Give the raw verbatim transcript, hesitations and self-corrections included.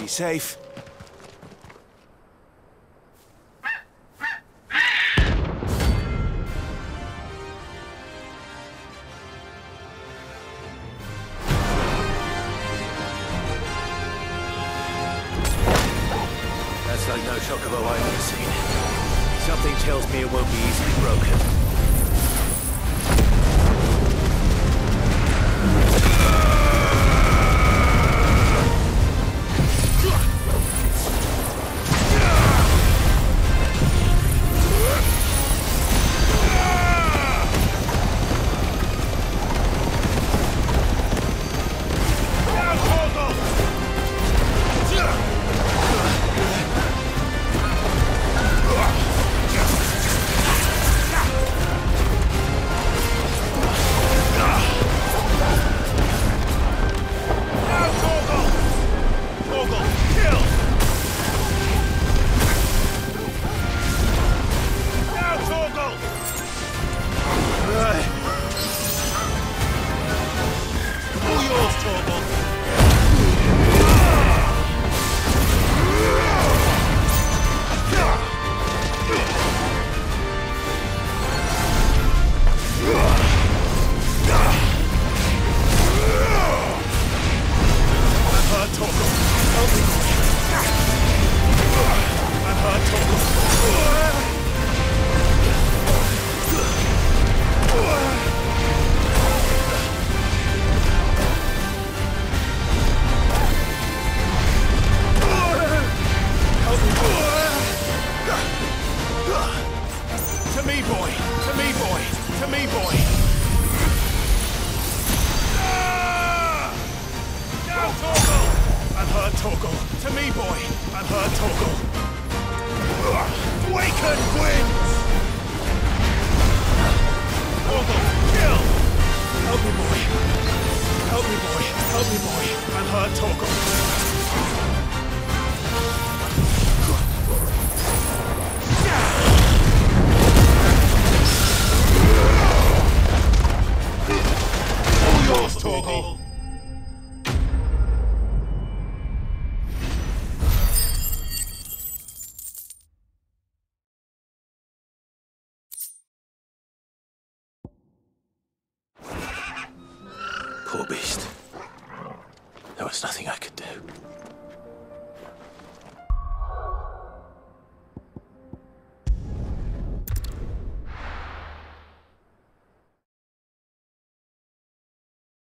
safe. That's like no chocobo I've ever seen. Something tells me it won't be easily broken. To me, boy! To me, boy! To me, boy! Now, Torgal! I've heard Torgal! To me, boy! I've heard Torgal! Waken winds! Torgal, kill! Help me, boy! Help me, boy! Help me, boy! I've heard Torgal! Torgal. Poor beast. There was nothing I could do.